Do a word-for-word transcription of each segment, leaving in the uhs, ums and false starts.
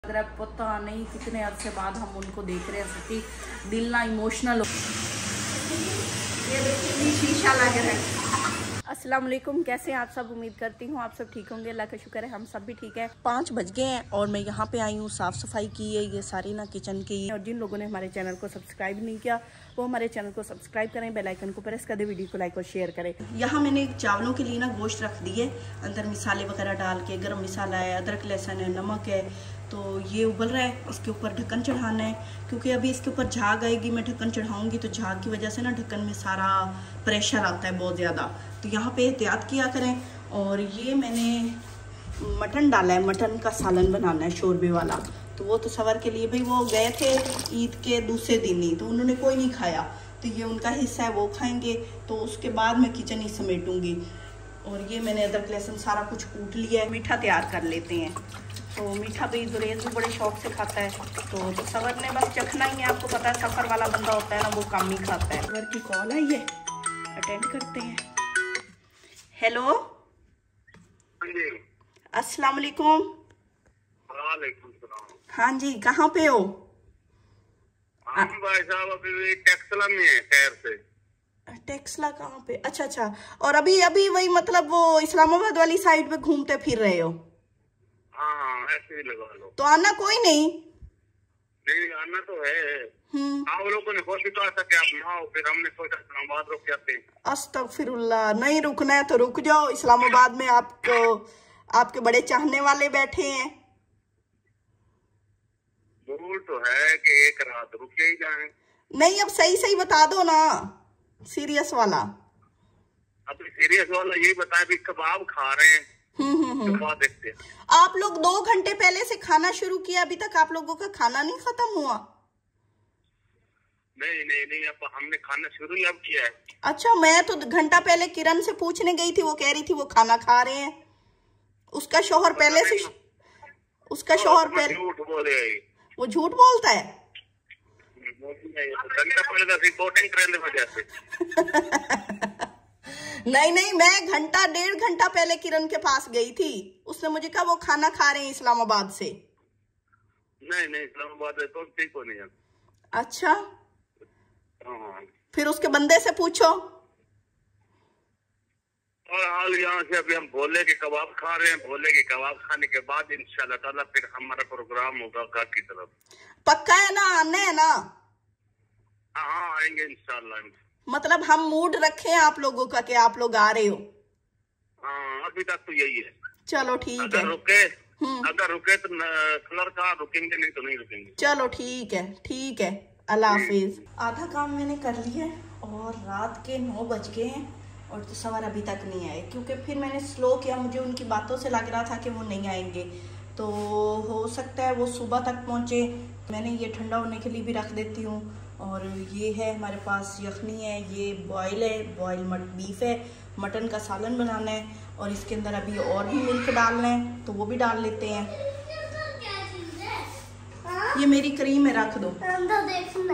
लग रहा है पता नहीं कितने अरसे बाद हम उनको देख रहे हैं, सच्ची दिल ना इमोशनल हो। ये देखिए शीशा लग रहा है। अस्सलाम वालेकुम, कैसे हैं आप सब? उम्मीद करती हूँ आप सब ठीक होंगे। अल्लाह का शुक्र है हम सब भी ठीक है। पाँच बज गए हैं और मैं यहाँ पे आई हूँ, साफ़ सफाई की है ये सारी ना किचन की। और जिन लोगों ने हमारे चैनल को सब्सक्राइब नहीं किया वो हमारे चैनल को सब्सक्राइब करें, बेल आइकन को प्रेस कर दे, वीडियो को लाइक और शेयर करें। यहाँ मैंने चावलों के लिए ना गोश्त रख दिए, अंदर मिसाले वगैरह डाल के, गरम मसाला है, अदरक लहसुन है, नमक है। तो ये उबल रहा है, इसके ऊपर ढक्कन चढ़ाना है क्योंकि अभी इसके ऊपर झाग आएगी। मैं ढक्कन चढ़ाऊंगी तो झाग की वजह से ना ढक्कन में सारा प्रेशर आता है बहुत ज़्यादा, तो यहाँ पे एहतियात किया करें। और ये मैंने मटन डाला है, मटन का सालन बनाना है शोरबे वाला। तो वो तो सवर के लिए भाई वो गए थे ईद के दूसरे दिन ही, तो उन्होंने कोई नहीं खाया, तो ये उनका हिस्सा है, वो खाएंगे। तो उसके बाद मैं किचन ही समेटूंगी। और ये मैंने अदरक लहसुन सारा कुछ कूट लिया है। मीठा तैयार कर लेते हैं। तो मीठा भी गुरेज भी बड़े शौक से खाता है, तो, तो सवर ने बस चखना ही है। आपको पता है सफ़र वाला बंदा होता है ना, वो कम ही खाता है। सवर की कॉल आई है, अटेंड करते हैं। हेलो, अस्सलाम वालेकुम। वालेकुम सलाम। हाँ जी, कहाँ पे हो? हम भाई साहब अभी टेक्सला में है, शहर से। टेक्सला कहाँ पे? अच्छा अच्छा। और अभी अभी वही मतलब वो इस्लामाबाद वाली साइड पे घूमते फिर रहे हो? हाँ, ऐसे ही लगा लो। तो आना कोई नहीं? नहीं, आना तो है। आप लोगों ने कोशिश तो सके आप ना हो, फिर हमने सोचा इस्लामाबाद रुक जाते हैं। अस्तगफिरुल्लाह, नहीं रुकना है तो रुक जाओ। इस्लामाबाद में आपको आपके बड़े चाहने वाले बैठे हैं। बोल तो है कि एक रात रुके ही जाए। नहीं, अब सही सही बता दो ना, सीरियस वाला। अभी सीरियस वाला यही बताया भी कबाब खा रहे हैं। हम्म हम्म तो देखते हैं। आप लोग दो घंटे पहले से खाना शुरू किया, अभी तक आप लोगों का खाना नहीं खत्म हुआ? नहीं नहीं नहीं, अब हमने खाना शुरू ही अब किया है। अच्छा, मैं तो घंटा पहले किरण से पूछने गई थी, वो कह रही थी वो खाना खा रहे हैं। उसका शौहर पहले से उसका शौहर पहले झूठ बोले, वो झूठ बोलता है। घंटा पहले रिपोर्टिंग करने वजह से। नहीं नहीं, मैं घंटा डेढ़ घंटा पहले किरण के पास गई थी, उसने मुझे कहा वो खाना खा रहे हैं इस्लामाबाद से। नहीं नहीं, इस्लामाबाद तो ठीक हो नहीं है। अच्छा, हाँ। फिर उसके बंदे से पूछो। और हाल यहाँ से अभी हम भोले के कबाब खा रहे हैं। भोले के कबाब खाने के बाद इंशाल्लाह ताला फिर हमारा प्रोग्राम होगा घर की तरफ। पक्का है ना? आना है ना? हाँ, आएंगे इंशाल्लाह। मतलब हम मूड रखे आप लोगों का कि आप लोग आ रहे हो? हाँ, अभी तक तो यही है। चलो ठीक है। अगर रुके अगर रुके तो कलर का रुकेंगे, नहीं तो नहीं रुकेंगे। चलो ठीक है, ठीक है, अल्लाह हाफिज। आधा काम मैंने कर लिया है और रात के नौ बज गए हैं और तो सवार अभी तक नहीं आए, क्योंकि फिर मैंने स्लो किया, मुझे उनकी बातों से लग रहा था कि वो नहीं आएंगे, तो हो सकता है वो सुबह तक पहुँचे। मैंने ये ठंडा होने के लिए भी रख देती हूँ। और ये है हमारे पास यखनी है, ये बॉयल है, बॉयल मट बीफ है, मटन का सालन बनाना है और इसके अंदर अभी और भी मिल्क डालना है, तो वो भी डाल लेते हैं। ये मेरी क्रीम है, रख दो। देखना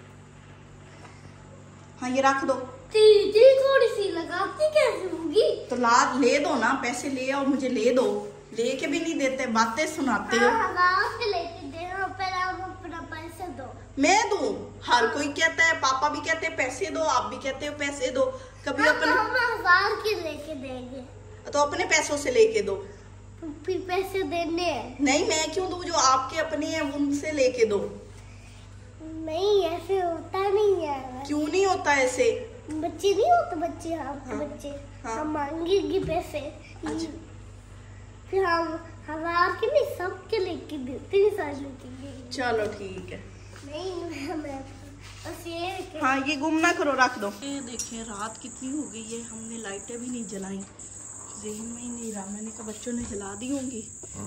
हाँ, ये रख दो। थोड़ी सी लगाती कैसे होगी? तो ला ले दो ना, पैसे ले आओ, मुझे ले दो। लेके भी नहीं देते, बातें सुनाते हो। लेके दे, अपना पैसे दो। मैं दूं? हर कोई कहता है, पापा भी कहते हैं पैसे दो, आप भी कहते हो पैसे दो। कभी अपने हजार के लेके देंगे तो अपने पैसों से लेके दो। फिर पैसे देने हैं। नहीं, मैं क्यों दूं? जो आपके अपने हैं उनसे लेके दो। नहीं, ऐसे होता नहीं है। क्यों नहीं होता ऐसे? बच्चे नहीं होते, बच्चे हम हाँ, बच्चे हाँ। हम मांगेंगे पैसे। अच्छा। फिर हम हजार के नहीं, सबके लेके देते हैं, सारे लेके। चलो ठीक है। नहीं, मैं बस ये हाँ, ये गुम ना करो, रख दो। ये देखिए रात कितनी हो गई है, हमने लाइटें भी नहीं जलाई, ज़हन में ही नहीं रहा। मैंने कहा बच्चों ने जला दी होंगी।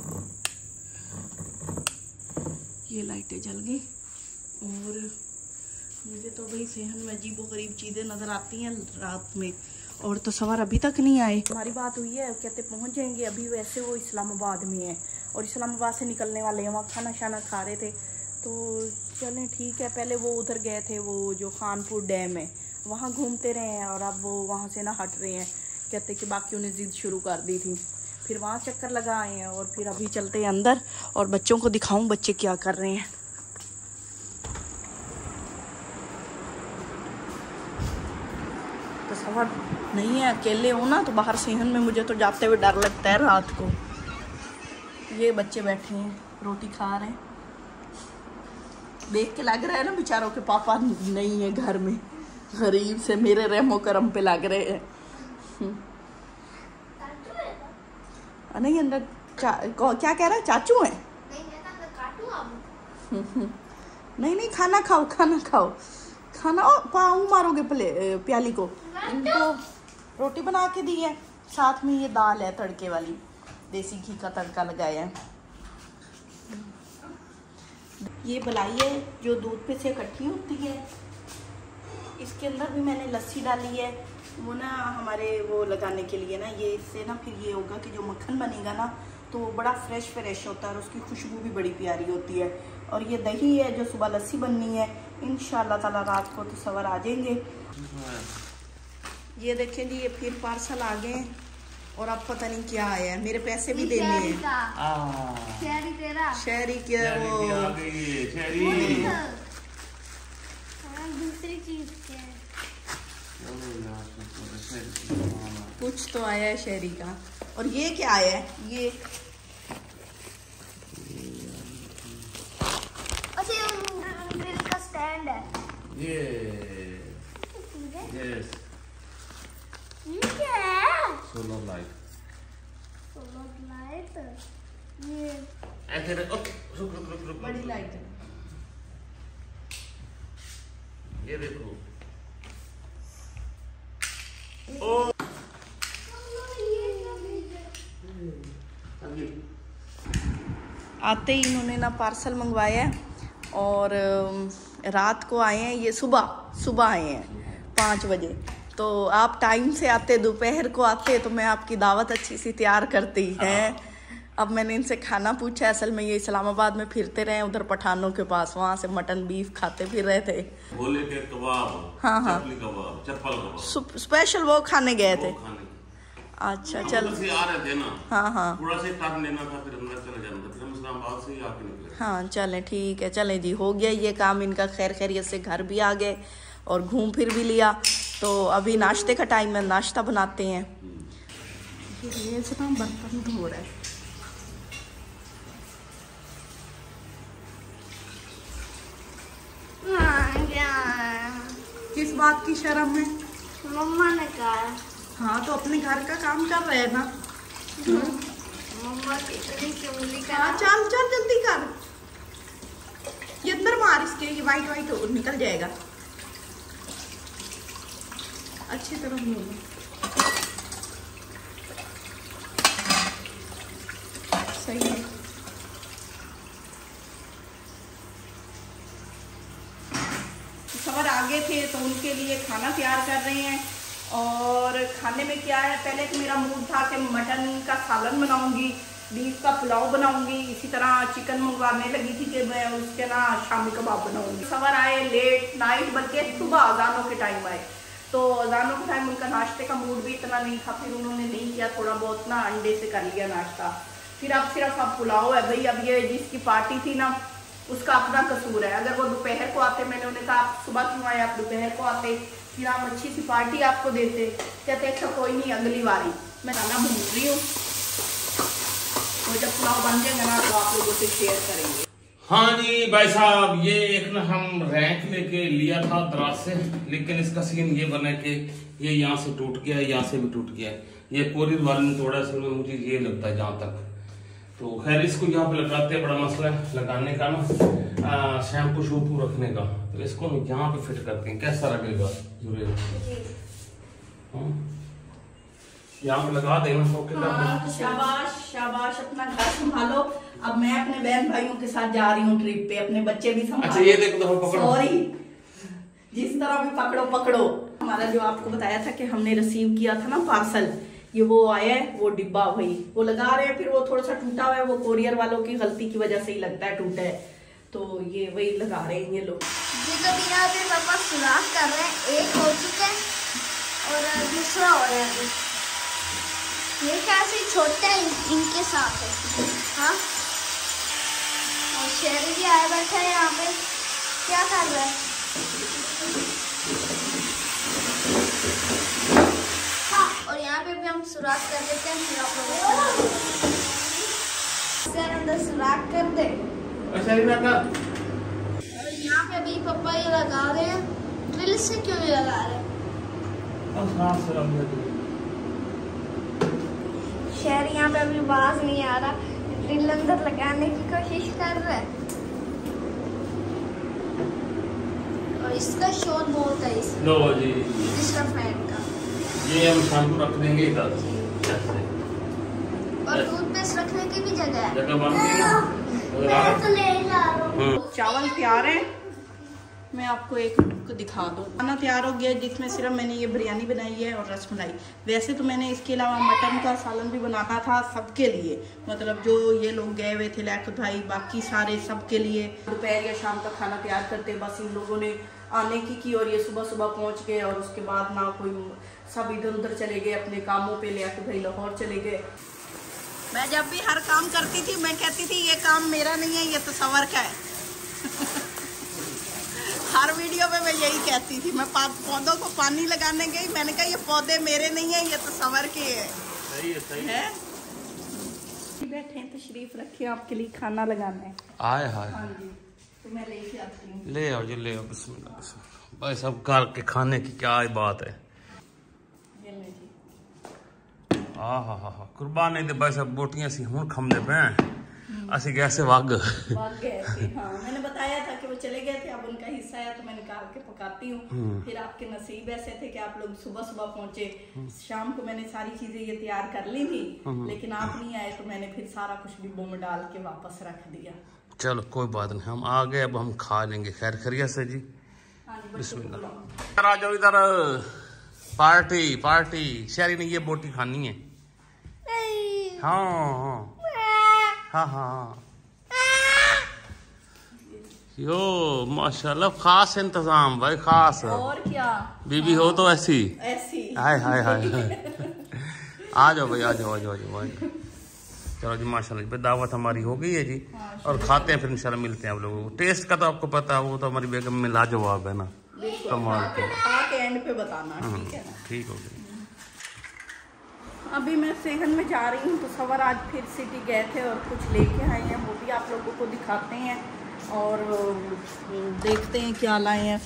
ये लाइटें जल गई और मुझे तो भाई सेहन में अजीब व गरीब चीज़ें नज़र आती हैं रात में। और तो सवार अभी तक नहीं आए। हमारी बात हुई है, कहते पहुंच जाएंगे। अभी वैसे वो इस्लामाबाद में है और इस्लामाबाद से निकलने वाले हैं, वहाँ खाना शाना खा रहे थे। तो चलें ठीक है, पहले वो उधर गए थे, वो जो खानपुर डैम है वहाँ घूमते रहे हैं और अब वो वहाँ से ना हट रहे हैं। कहते कि बाकियों ने ज़िद शुरू कर दी थी। फिर वहाँ चक्कर लगा आए हैं और फिर अभी चलते हैं अंदर और बच्चों को दिखाऊं बच्चे क्या कर रहे हैं। तो सवार नहीं है, अकेले हो ना तो बाहर सेहन में मुझे तो जाते हुए डर लगता है रात को। ये बच्चे बैठे हैं रोटी खा रहे हैं, देख के लग रहा है ना बेचारों के पापा नहीं है घर में, गरीब से मेरे रहमो करम पे लग रहे हैं। नहीं अंदर क्या कह रहा है, चाचू है? नहीं नहीं खाना खाओ खाना खाओ खाना। ओ पाँव मारोगे प्ले प्याली को। इनको रोटी बना के दी है, साथ में ये दाल है तड़के वाली, देसी घी का तड़का लगाया है। ये बलाई है जो दूध पे से इकट्ठी होती है, इसके अंदर भी मैंने लस्सी डाली है, वो ना हमारे वो लगाने के लिए ना, ये इससे ना फिर ये होगा कि जो मक्खन बनेगा ना तो वो बड़ा फ्रेश फ्रेश होता है और उसकी खुशबू भी बड़ी प्यारी होती है। और ये दही है जो सुबह लस्सी बननी है, इंशाल्लाह ताला रात को तो सवर आ जाएंगे। ये देखें जी, ये फिर पार्सल आ गए और अब पता नहीं क्या आया है, मेरे पैसे भी देने हैं। शहरी तेरा शहरी क्या वो दूसरी चीज क्या है? कुछ तो आया है शहरी का। और ये क्या आया है? ये अच्छा ये ग्रिल का स्टैंड है। ये यस ये क्या है? Solar light. Solar light. ये ऐसे रख, ओके रुक रुक रुक रुक बड़ी लाइट है। ये देखो। ओ आते ही इन्होंने ना पार्सल मंगवाया है और रात को आए हैं, ये सुबह सुबह आए हैं पाँच बजे। तो आप टाइम से आते, दोपहर को आते तो मैं आपकी दावत अच्छी सी तैयार करती है। अब मैंने इनसे खाना पूछा, असल में ये इस्लामाबाद में फिरते रहे उधर पठानों के पास, वहाँ से मटन बीफ खाते फिर रहे थे। भोले के कबाब, हाँ हाँ चपली कबाब, चप्पल कबाब, स्पेशल वो खाने गए थे। अच्छा चल से आ रहे थे ना। हाँ हाँ थोड़ा सा टाइम लेना था, फिर अंदर चले जाना था, फिर हम इस्लामाबाद से ही आके निकले। हाँ चलें ठीक है, चलें जी, हो गया ये काम इनका। खैर खैरियत से घर भी आ गए और घूम फिर भी लिया। तो अभी नाश्ते का टाइम है, नाश्ता बनाते हैं। ये ना बर्तन धो रहा है। किस बात की शर्म है? मम्मा ने कहा। हाँ तो अपने घर का काम कर रहे हैं ना। मम्मा कितनी चुगली कर। हाँ चल चल जल्दी कर, ये अंदर मार इसके, ये वाइट वाइट निकल जाएगा। अच्छी तरह धो लो। सही है। सवर आगे थे तो उनके लिए खाना तैयार कर रहे हैं। और खाने में क्या है, पहले तो मेरा मूड था कि मटन का सालन बनाऊंगी, बीफ का पुलाव बनाऊंगी, इसी तरह चिकन मंगवाने लगी थी कि मैं उसके ना शामी कबाब बनाऊंगी। सवर आए लेट नाइट, बल्कि सुबह अजानों के टाइम आए, तो अजानों के टाइम उनका नाश्ते का मूड भी इतना नहीं था, फिर उन्होंने नहीं किया, थोड़ा बहुत ना अंडे से कर लिया नाश्ता। फिर अब सिर्फ अब पुलाव है भाई। अब ये जिसकी पार्टी थी ना उसका अपना कसूर है। अगर वो दोपहर को आते, मैंने उन्हें कहा आप सुबह क्यों आए, आप दोपहर को आते, फिर हम अच्छी सी पार्टी आपको देते। कहते अच्छा कोई नहीं अगली बारी। मैं खाना भूल रही हूँ, तो जब पुलाव बन जाएगा ना तो आप लोगों से शेयर करेंगे। हाँ जी भाई साहब, ये एक ना हम रैंक लेके लिया था दराज से, लेकिन इसका सीन ये बना कि ये यहाँ से टूट गया, यहाँ से भी टूट गया। ये कोरियर वाले ने थोड़ा सा मुझे ये लगता है जहाँ तक, तो खैर इसको यहाँ पे लगाते हैं, बड़ा मसला है लगाने का ना, शैम्पू शूपू रखने का। तो इसको यहाँ पे फिट करते हैं, कैसा लगेगा जुड़ेगा, यहाँ पे लगा देना। हाँ, शाबाश शाबाश, अपना घर संभालो। अब मैं अपने बहन भाइयों के साथ जा रही हूँ ट्रिप पे, अपने बच्चे भी संभालो। अच्छा ये देखो तो पकड़ो, सॉरी, जिस तरह भी पकड़ो पकड़ो। हमारा जो आपको बताया था कि हमने रिसीव किया था ना पार्सल, ये वो आया है, वो डिब्बा वही वो लगा रहे हैं। फिर वो थोड़ा सा टूटा हुआ है, वो कोरियर वालों की गलती की वजह से ही लगता है टूटा है, तो ये वही लगा रहे हैं ये लोग। ये तो बिना भी पापा सुराख कर रहे हैं, एक हो चुका है और दूसरा हो रहा है। ये कैसे छोटा है इनके साथ है। हाँ, और शेर भी आया बैठा है यहाँ पे, क्या कर रहा है? हाँ, और यहाँ पे भी हम सुराख कर देते हैं, फिर आप लोगों को अंदर सुराख कर दे। और यहाँ पे अभी पापा ये लगा रहे हैं, ड्रिल से क्यों नहीं लगा रहे? शहर यहाँ पे अभी आवाज नहीं आ रहा, ड्रिल अंदर लगाने की कोशिश कर रहा है। और इसका शोर बहुत है इस लो जी, इसका फैन का। ये हम शाम को रख देंगे इधर। और टूथपेस्ट रखने की भी जगह है। जगह बन गई है। मैं तो ले जा रहा हूँ। चावल तैयार है, मैं आपको एक दिखा दूँ। खाना तैयार हो गया जिसमें सिर्फ मैंने ये बिरयानी बनाई है और रसमलाई। वैसे तो मैंने इसके अलावा मटन का सालन भी बनाना था सबके लिए, मतलब जो ये लोग गए हुए थे लैकुत भाई, बाकी सारे सबके लिए। दोपहर या शाम का खाना तैयार करते, बस इन लोगों ने आने की की और ये सुबह सुबह पहुंच गए। और उसके बाद ना कोई, सब इधर उधर चले गए अपने कामों पे, लैकुत भाई लाहौर चले गए। मैं जब भी हर काम करती थी मैं कहती थी ये काम मेरा नहीं है, ये तस्वर का है। हर वीडियो में मैं यही कहती थी। मैं पौधों को पानी लगाने गई, मैंने कहा ये पौधे मेरे नहीं है, ये तस्वर के है। सही है, सही है। बैठे हैं तशरीफ रखे, आपके लिए खाना लगाना है। आए हाय, हाँ जी, तो मैं लेके आती हूँ। ले आओ जी, ले आओ। बिस्मिल्लाह बिस्मिल्लाह। भाई सब घर के खाने की क्या बात है। हाँ हाँ हाँ हाँ, कुर्बानी दे भाई सब बोटियां सी हुन खमदे पे असि गए से वग वग गए थे। हाँ, मैंने बताया था कि वो चले गए थे, अब उनका हिस्सा है तो मैंने निकाल के पकाती हूँ। फिर आपके नसीब ऐसे थे कि आप लोग सुबह सुबह पहुंचे। शाम को मैंने सारी चीजें ये तैयार कर ली थी, लेकिन आप नहीं आए तो मैंने फिर सारा कुछ डिब्बों में डाल के वापस रख दिया। चलो कोई बात नहीं, हम आ गए, अब हम खा लेंगे खैर खैरियत से जी। हाँ जी, बिस्मिल्लाह। आ जाओ इधर, पार्टी पार्टी। शहरी ने ये बोटी खानी है। हाँ हाँ हाँ हाँ, यो माशाल्लाह, खास इंतजाम भाई, खास। और क्या, बीबी हो तो ऐसी ऐसी। हाय हाय हाय आ जाओ भाई, आ जाओ आ जाओ आ जाओ। चलो जी माशाल्लाह जी, दावत हमारी हो गई है जी। और खाते हैं फिर इंशाल्लाह मिलते हैं आप लोगों को। टेस्ट का तो आपको पता है, वो तो हमारी बेगम में लाजवाब है ना, कमाल के। आके एंड पे बताना, ठीक है ना? ठीक हो गया। अभी मैं सेहन में जा रही हूँ तो सवर आज फिर सिटी गए थे और कुछ लेके आए हैं, वो भी आप लोगों को दिखाते हैं और देखते हैं क्या लाए हैं।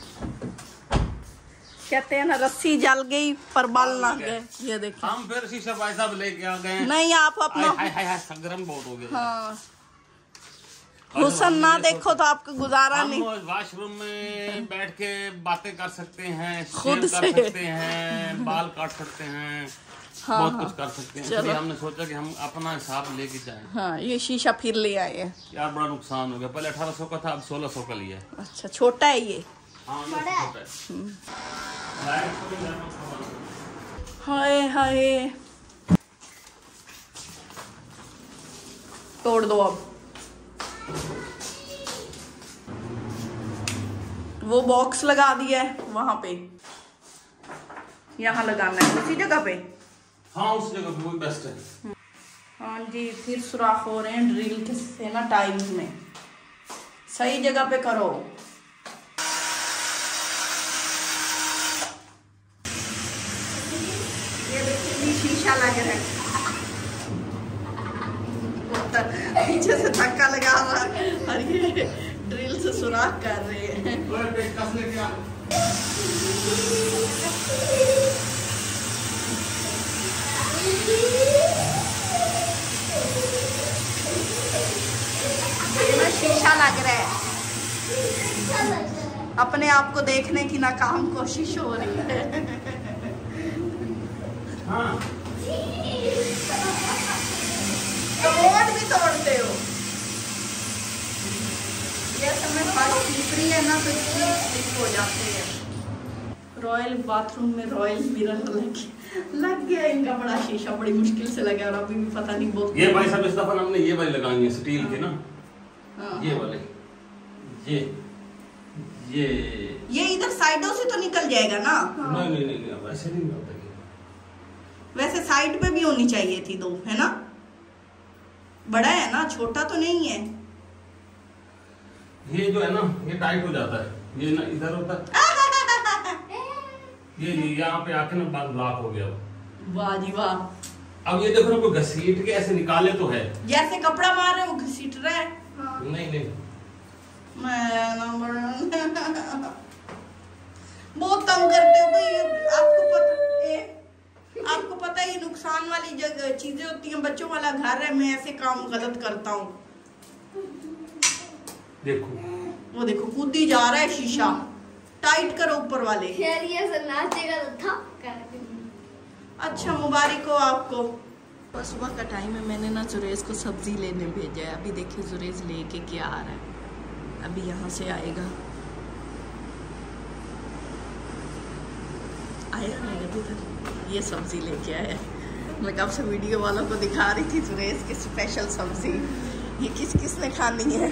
कहते हैं ना, रस्सी जल गई पर बल ना गए। ये देखिए, हम फिर शीशा भाई साहब लेके आ गए। नहीं, आप अपना हाय हाय हाय, गरम बहुत हो गया। हाँ, हुसन ना देखो तो आपका गुजारा हम नहीं। वॉशरूम में बैठ के बातें कर सकते हैं, खुद शेव कर सकते हैं, बाल काट सकते हैं, हाँ, बहुत हाँ, कुछ कर सकते हैं। इसलिए हमने सोचा कि हम अपना हिसाब लेके जाएं। हाँ, ये शीशा फिर ले आए हैं यार, बड़ा नुकसान हो गया। पहले अठारह सौ का था, अब सोलह सौ का लिया है। अच्छा, छोटा है ये। हाँ, छोटा है। हाय हाय, तोड़ दो अब। वो बॉक्स लगा दिया है वहां पे, यहाँ लगाना है उसी जगह पे। हाँ, उस जगह पे वही बेस्ट है। हाँ जी, फिर सुराख हो रहे हैं ड्रिल के से ना, टाइल्स में। सही जगह पे करो। ये देखिए, शीशा लग रहा है, पीछे से धक्का लगा रहा है और ये ड्रिल से सुराख कर रहे हैं। ये ना शीशा लग रहा है, अपने आप को देखने की नाकाम कोशिश हो रही है। हाँ। कमोड भी तोड़ते हो। ये समय फर्श तीसरी है ना, तो इसकी स्लिप हो जाते हैं। रॉयल बाथरूम में रॉयल मिरर लग लग गया इनका, बड़ा शीशा बड़ी मुश्किल से लगा और अभी भी पता नहीं बहुत। ये भाई साहब, इस दफा हमने ये वाली लगानी है, स्टील के ना। हाँ। ये वाले, ये ये ये इधर साइडों से तो निकल जाएगा ना? नहीं नहीं नहीं, नहीं ऐसे नहीं होता। वैसे साइड पे भी होनी चाहिए थी दो, है ना? बड़ा है ना, छोटा तो नहीं है। ये जो है ना ये टाइट हो जाता है, ये ना इधर होता है ये यहाँ पे आके ना बात ब्लॉक हो गया। वाह जी वाह। अब ये देखो ना, कोई घसीट के ऐसे निकाले तो है, जैसे कपड़ा मार रहे वो घसीट रहा है। हाँ। नहीं नहीं मैं बहुत तंग करते हो भाई, आपको पता ए, आपको पता ही नुकसान वाली जगह चीजें होती हैं, बच्चों वाला घर है, मैं ऐसे काम गलत करता हूँ। देखो वो देखो कूद ही जा रहा है शीशा, टाइट करो ऊपर वाले। यार ये सब नाचेगा तो था कर। अच्छा मुबारक हो आपको। बस सुबह का टाइम है, मैंने ना जुरेज को सब्जी लेने भेजा है। अभी देखिए जुरेज लेके क्या आ रहा है, अभी यहाँ से आएगा। आया नहीं अभी तक, ये सब्जी लेके आया। मैं कब से वीडियो वालों को दिखा रही थी जुरेज की स्पेशल सब्जी। ये किस किस ने खानी है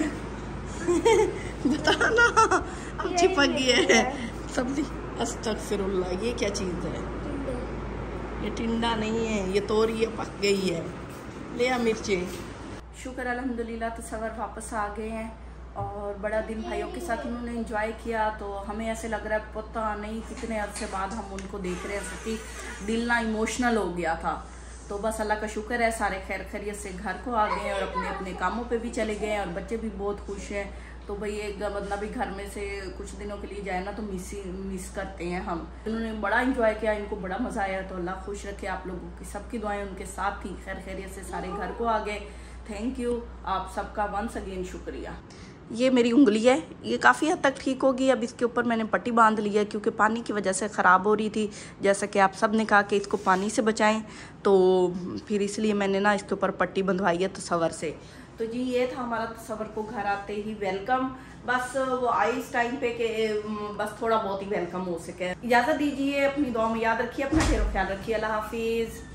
बताना, अब चिपक गई है सब्जी। अस्तगफिरुल्लाह, ये क्या चीज़ है? ये टिंडा नहीं है, ये तोरी है, पक गई है। ले आ मिर्चें। शुक्र अल्हम्दुलिल्लाह, तो सवर वापस आ गए हैं और बड़ा दिन भाइयों के साथ उन्होंने एंजॉय किया। तो हमें ऐसे लग रहा है पता नहीं कितने अरसे बाद हम उनको देख रहे हैं, सच्ची दिल ना इमोशनल हो गया था। तो बस अल्लाह का शुक्र है, सारे खैर खैरियत से घर को आ गए हैं और अपने अपने कामों पे भी चले गए हैं और बच्चे भी बहुत खुश हैं। तो भाई एक मतलब भी घर में से कुछ दिनों के लिए जाए ना तो मिस मिस करते हैं हम। उन्होंने बड़ा एंजॉय किया, इनको बड़ा मज़ा आया। तो अल्लाह खुश रखे आप लोगों की, सबकी दुआएं उनके साथ थी। खैर खैरियत से सारे घर को आ गए। थैंक यू आप सबका वंस अगेन शुक्रिया। ये मेरी उंगली है, ये काफ़ी हद तक ठीक होगी। अब इसके ऊपर मैंने पट्टी बांध ली है क्योंकि पानी की वजह से ख़राब हो रही थी। जैसा कि आप सब ने कहा कि इसको पानी से बचाएं, तो फिर इसलिए मैंने ना इसके ऊपर पट्टी बंधवाई है तसव्वुर से। तो जी ये था हमारा तसव्वुर को घर आते ही वेलकम। बस वो आई इस टाइम पे कि बस थोड़ा बहुत ही वेलकम हो सके। इजाज़त दीजिए, अपनी दुआ में याद रखिए, अपना ढेरों ख्याल रखिए। अल्लाह हाफिज़।